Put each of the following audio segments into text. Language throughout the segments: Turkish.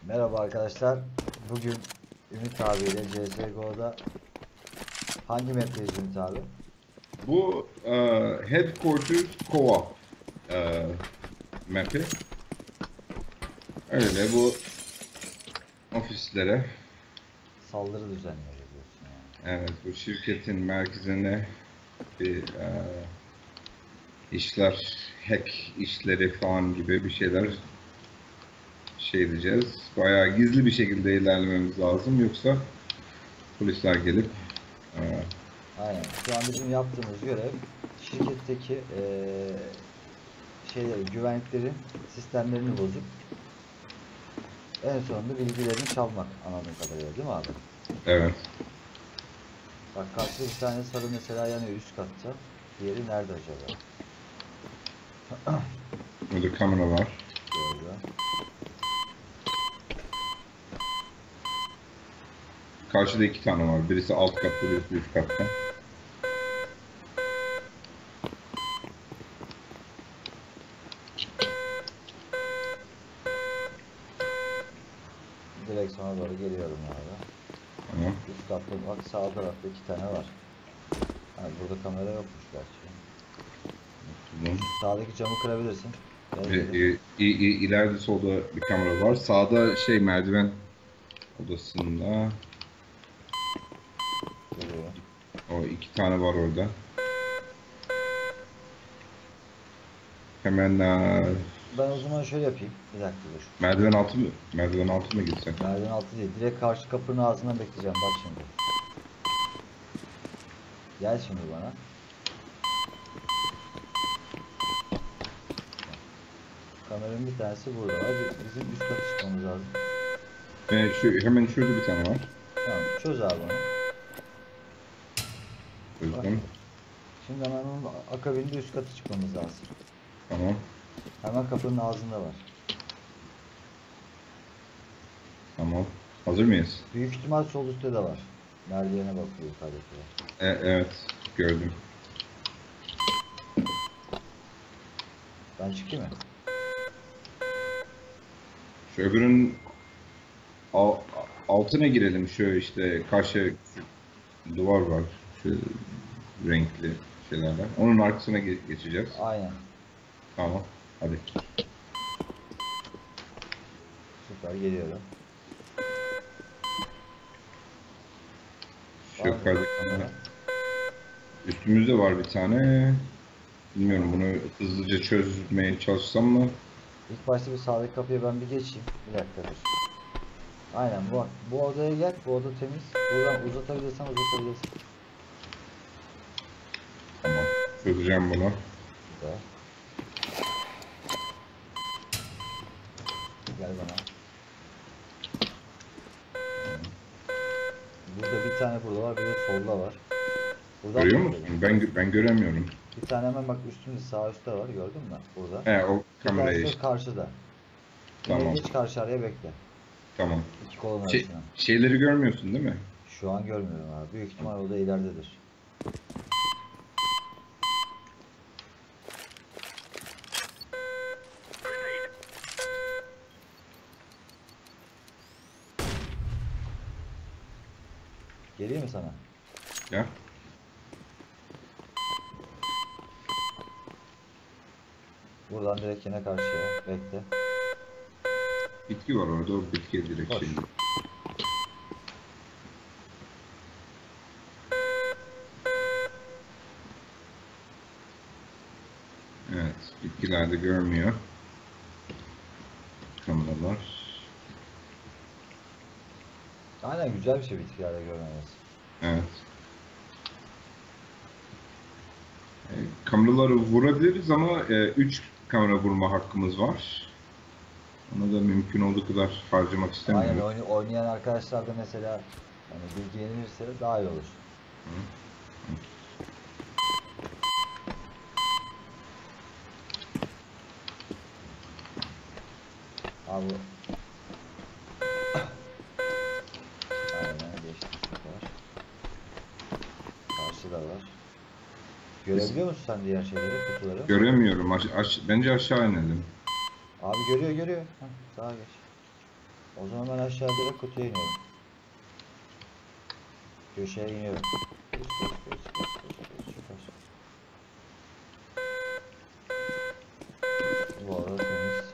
Merhaba arkadaşlar. Bugün Ümit abiyle CSGO'da hangi map'teyiz Ümit abi? Bu Headquarters Co-op map'i. Öyle bu ofislere, Saldırı düzenliyor diyorsun yani. evet, bu şirketin merkezine bir işler, hack işleri falan gibi bir şeyler edeceğiz. Bayağı gizli bir şekilde ilerlememiz lazım, yoksa polisler gelip Aynen. Şu an bizim yaptığımız görev şirketteki güvenliklerin sistemlerini bozup en sonunda bilgilerini çalmak anladığım kadarıyla, değil mi abi? evet, Bak karşıda bir tane sarı mesela yanıyor üst katta. Diğeri nerede acaba? burada kamera var. Gördüm. Karşıda iki tane var. Birisi alt katta, birisi üst katta. Direkt sonra doğru geliyorum abi. Tamam. Üst katta bak, sağ tarafta iki tane var. Yani burada kamera yokmuş gerçi. Tamam. Sağdaki camı kırabilirsin. İleride solda bir kamera var. Sağda merdiven odasında. Geliyor. O iki tane var orada. Hemen Ben o zaman şöyle yapayım. Bir dakika dur. merdiven altı mı? Merdiven altı mı gitsek? Merdiven altı değil. Direkt karşı kapının ağzından bekleyeceğim. Bak şimdi. Gel şimdi bana. Kameranın bir tanesi burada var. Bizim üst kata çıkmamız lazım. Hemen şurada bir tane var. Tamam. Çöz abi onu. Çözdüm. Şimdi hemen onun akabinde üst kata çıkmamız lazım. Tamam. Hemen kapının ağzında var. Tamam. Hazır mıyız? Büyük ihtimal sol üstte de var. Merdivene bakıyor yukarıdakiler. Evet. Gördüm. Ben çıkayım mı? Şu öbürün altına girelim. Karşı duvar var. Şu renkli şeylerden. Onun arkasına geçeceğiz. Aynen. Tamam. Hadi. Süper, geliyorum. Şu yukarıdaki üstümüzde var bir tane. Bilmiyorum, bunu hızlıca çözmeye çalışsam mı? İlk başta bir sağdaki kapıya ben bir geçeyim. Bir dakika dur. Aynen bu odaya gel. Bu oda temiz. Buradan uzatabilirsen uzatabilirsin. Tamam. Çözeceğim bunu. Güzel. Gel bana. Burada bir tane burada var. Bir de solda var. Buradan Görüyor mı musun? gidelim? Ben göremiyorum. Bir tane hemen bak üstümüzde sağ üstte var. Gördün mü? Burada. O Bir kamerayı tanesi işte. karşıda. Tamam. Geç karşı araya bekle. Tamam. İki kolon arasına. Şeyleri görmüyorsun değil mi? Şu an görmüyorum abi. Büyük ihtimal o da ileridedir. Geleyim mi sana? Ya. Buradan direkt yine karşıya. Bekle. Bitki var orada. O bitkiye direkt Koş. Evet. Bitkilerde görmüyor. Kameralar. Aynen, güzel bir şey bitkilerde görmemesi. Evet. Kameraları vurabiliriz ama 3 kamera vurma hakkımız var. Onu da mümkün olduğu kadar harcamak istemiyorum. Aynen, oynayan arkadaşlar da mesela hani bilgilenirse daha iyi olur. Abi aynen geçti, süper. Karşıda var. Görebiliyor musun sen diğer şeyleri, kutuları? Göremiyorum. Bence aşağı inelim. Abi görüyor. Heh, sağa geç. O zaman ben aşağı direkt kutuya iniyorum. Köşeye iniyorum. Süper. Bu arada temiz.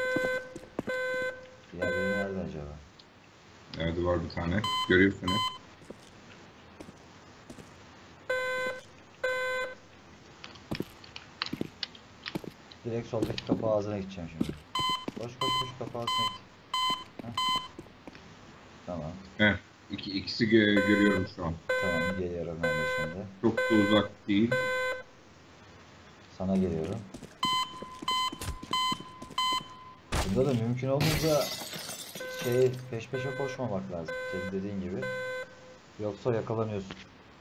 Diğerleri nerede acaba? Nerede var bir tane? Görüyor seni. Direkt soldaki kapı ağzına gideceğim şimdi. Koş kapı ağzına git. Heh. Tamam. Heh, ikisi görüyorum şu an. Tamam geliyorum ben de şimdi. Çok da uzak değil. Sana geliyorum. Bunda da mümkün olunca peş peşe koşmamak lazım. Senin dediğin gibi. Yoksa yakalanıyorsun.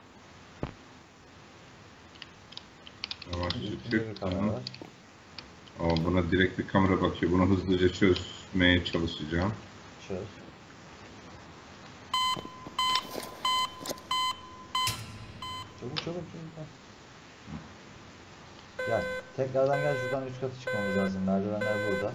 Yavaş Üstünde bir kamera tamam. var. Ama buna direkt bir kamera bakıyor. Bunu hızlıca çözmeye çalışacağım. Çöz. Çabuk. Gel. Tekrardan gel, şuradan üst katı çıkmamız lazım. Merdivenler burada.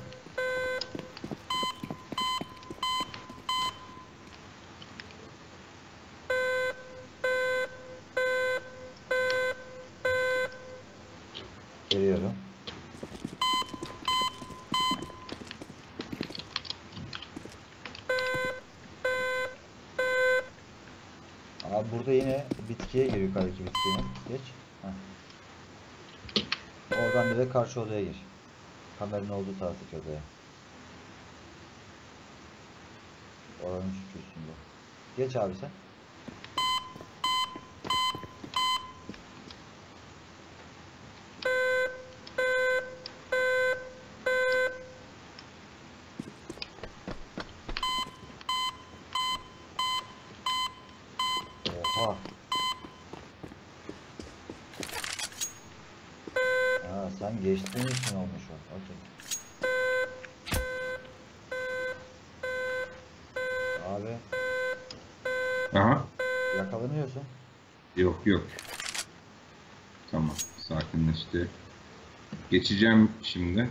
Geliyorum. Abi burada yine bitkiye gir, yukarıdaki bitkiye. Geç. Heh. Oradan direkt karşı odaya gir. Kameranın olduğu taraftaki odaya. Oranın üstünde. Geç abi sen. Oha. Ha, sen geçtiğin için olmuş o. Okey. Abi Aha. yakalanıyorsun. Yok. Tamam. Sakinleşti. Geçeceğim şimdi.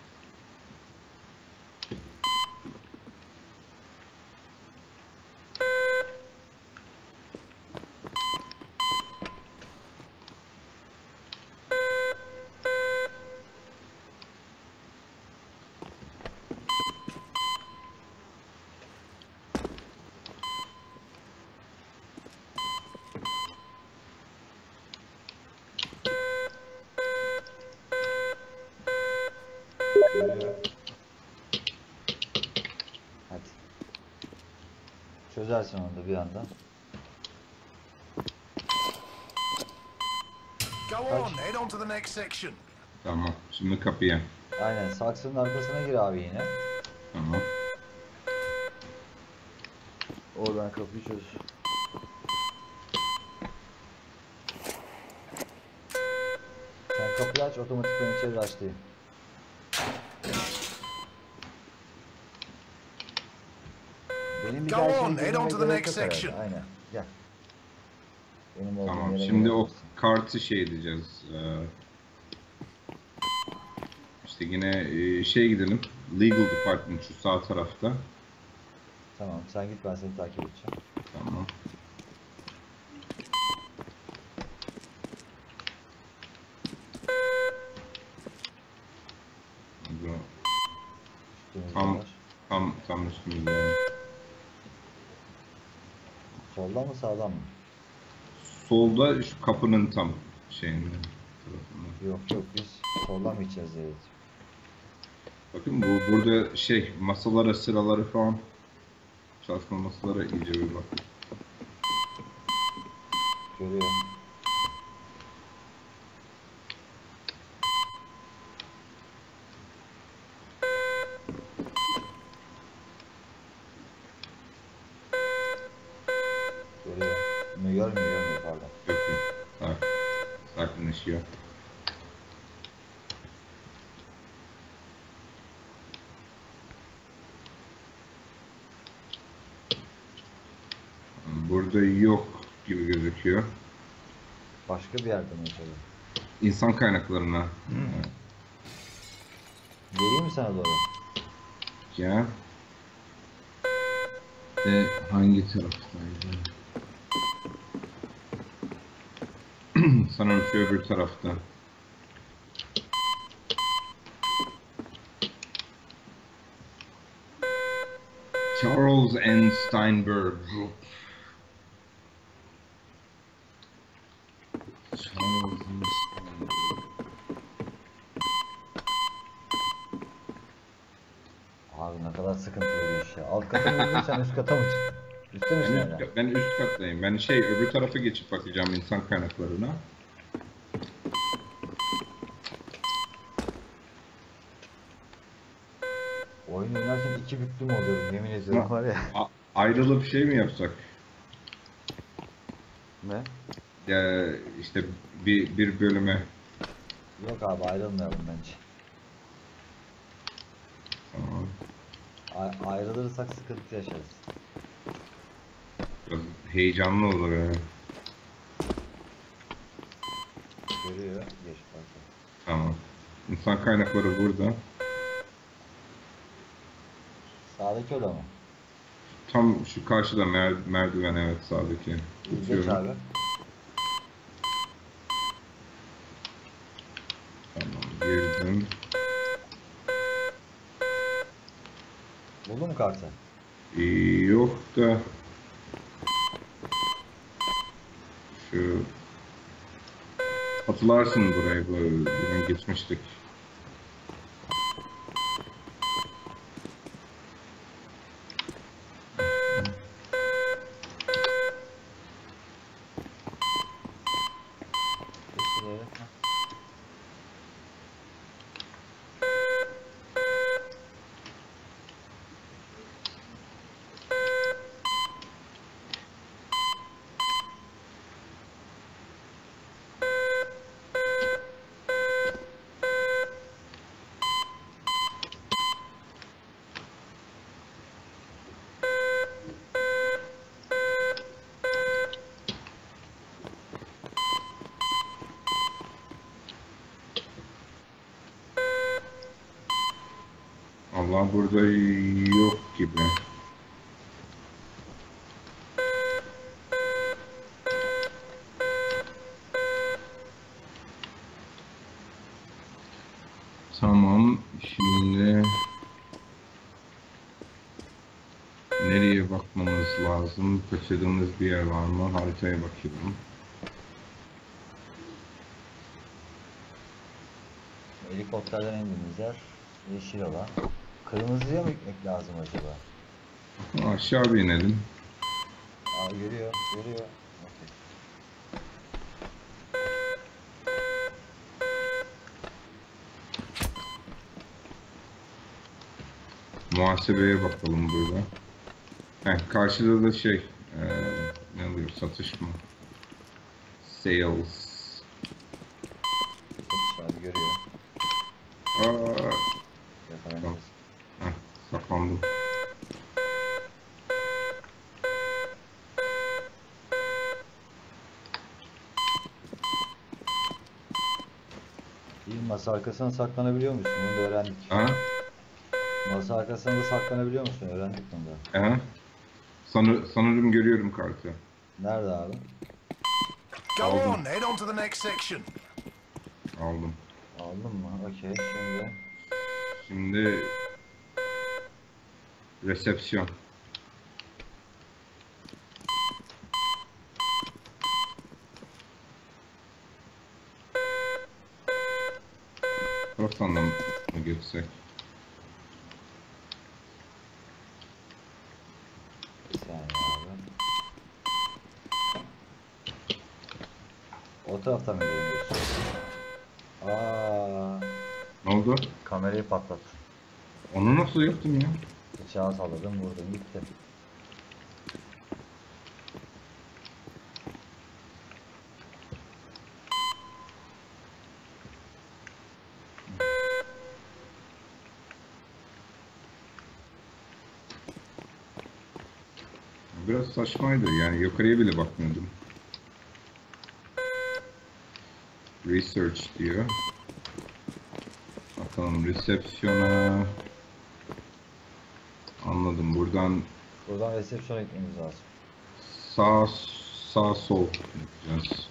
Görüyor. Hadi. Çözersin onu da bir anda. Go on, head on to the next section. Tamam. Şimdi kapıya. Aynen, saksının arkasına gir abi yine. Tamam. Oradan kapıyı çöz. Sen kapıyı aç, otomatikman içeri açtayım. Benim bir Go daha içeri on, head girmeme on to the gerek next yok herhalde. section. Aynen, gel. Benim olduğum Tamam. yere Şimdi o gelebilirsin. kartı şey edeceğiz. İşte yine gidelim. Legal Department şu sağ tarafta. Tamam, sen git, ben seni takip edeceğim. Tamam. Bu Üstümüzde Tam- var. tam üstümüzde. Soldan mı sağdan mı? Solda şu kapının tam şeyinde tarafında. Yok, biz soldan mı gideceğiz diye. Bakın burada masalara, sıraları falan, çalışma masalara iyice bir bak. Görüyorum. Görmüyor pardon. Yok. Sakinleşiyor. Burada yok gibi gözüküyor. Başka bir yerde mi acaba? İnsan kaynaklarına. Geleyim mi sana doğru? Ya. De hangi taraftaydı? Sanırım şu öbür tarafta. Charles N. Steinberg Group. Charles N. Steinberg. Abi ne kadar sıkıntılı bir iş ya. Alt kata mı gidiyorsun sen üst kata mı çıktın? Üstte misin hala? Ben üst kattayım. Ben öbür tarafa geçip bakacağım insan kaynaklarına. Oyun oynarken iki büklüm oluyorum yemin ediyorum var ya. Ayrılıp şey mi yapsak? Ne? Ya işte bir bölüme. Yok abi ayrılmayalım bence. Tamam. Ayrılırsak sıkıntı yaşarız. Biraz heyecanlı olur yani. Görüyor. Geç pardon. Tamam. İnsan kaynakları burada. Sağdaki oda mı? Tam şu karşıda merdiven, evet, sağdaki. Geç Tutuyorum. abi. Tamam, girdim. Buldun mu kartı? Yok da şu hatırlarsın burayı, böyle geçmiştik. Peki, Allah, burada yok gibi. Tamam, şimdi nereye bakmamız lazım? Kaçırdığımız bir yer var mı? Haritaya bakıyorum. helikopterden indiğimiz yer yeşil olan. Kırmızıya mı gitmek lazım acaba? Aşağı bir inelim. Aa görüyor, görüyor. Okey. Muhasebeye bakalım burada. Karşıda da ne oluyor? Satış mı? Sales. Satış abi görüyor. Aa, Yakalayacağız. saklandım. İyi, masa arkasına saklanabiliyor musun? Bunu da öğrendik. Ha? Masa arkasında da saklanabiliyor musun? Öğrendik bunu da. Ha? Sanırım görüyorum kartı. Nerede abi? Go Aldım. on, head on to the next section. Aldım. Aldın mı? Okey. Şimdi resepsiyon. Taraftan da mı geçsek? Bir saniye abi. O tarafta mı gidiyorsun? Aa, Ne oldu? kamerayı patlat. Onu nasıl yaptın ya? Bıçağı salladım vurdum gitti. Biraz saçmaydı, yani yukarıya bile bakmıyordum. Research diyor. Bakalım resepsiyona. Anladım, buradan Buradan resepsiyona gitmemiz lazım. Sağ sağ sol yapacağız.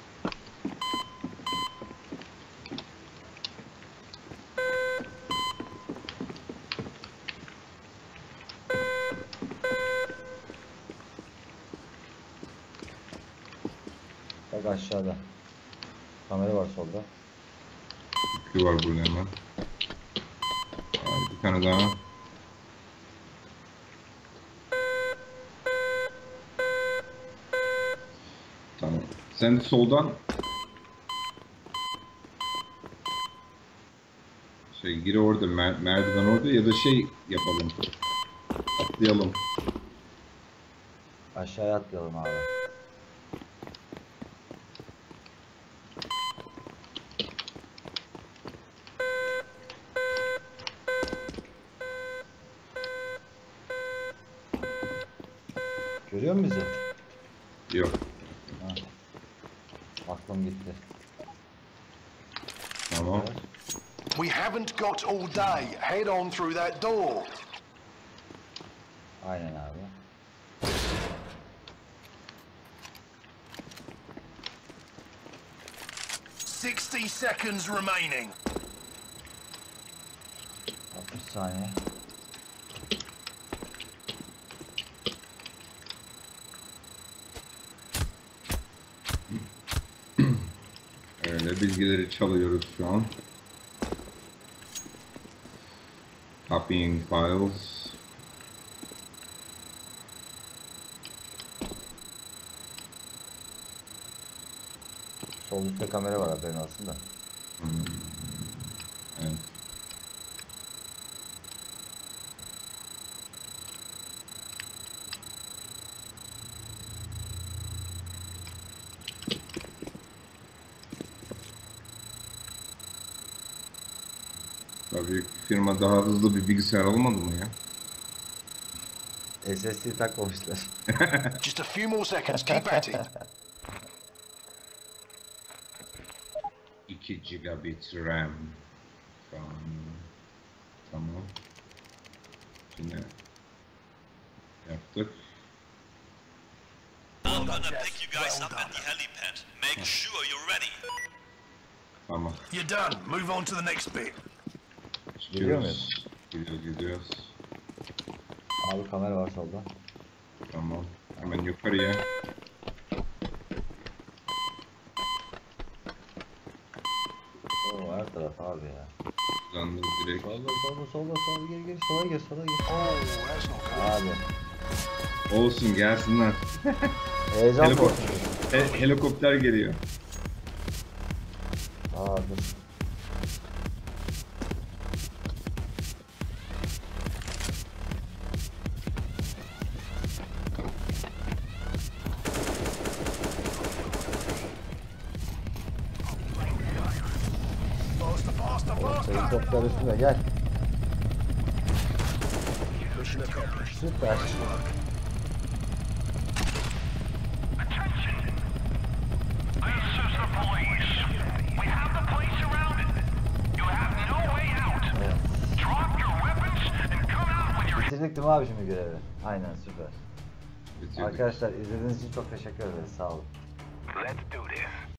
Bak aşağıda. Kamera var solda. Bir var burada hemen. Bir tane daha. Tamam. Sen soldan gir orada, merdiven orada ya da yapalım. Atlayalım. Aşağıya atlayalım abi. Görüyor musun bizi? Yok. Ha. Aklım gitti. Tamam. We haven't got all day. Head on through that door. Aynen abi. "60 seconds remaining." 60 saniye. Öyle bilgileri çalıyoruz şu an. Copying files. Sol üstte kamera var haberin olsun da. Evet. Tabii firma daha hızlı bir bilgisayar almadı mı ya? SSD takmamışlar. Just a few more seconds. Keep at it. 2 gigabit RAM. Tamam. Yine yaptık. I'm gonna pick you guys up at the helipad. Make sure you're ready. Tamam. You're done. Move on to the next bit. Geliyor Gidiyoruz. Gidiyoruz. Abi kamera var solda. Tamam. Hemen yukarıya. Oo her taraf abi ya. Buradan da direkt. Solda geri sola gir. Oh, that's not good. Abi Olsun gelsinler. heyecan mı? Helikopter geliyor. Aa dur. Faster, faster, faster. Helikopter üstüne gel. Mission accomplished. Süper. Bitirdik değil mi abi şimdi görevi? Aynen süper. Bitirdik. Arkadaşlar izlediğiniz için çok teşekkür ederiz. Sağ olun. Let's do this.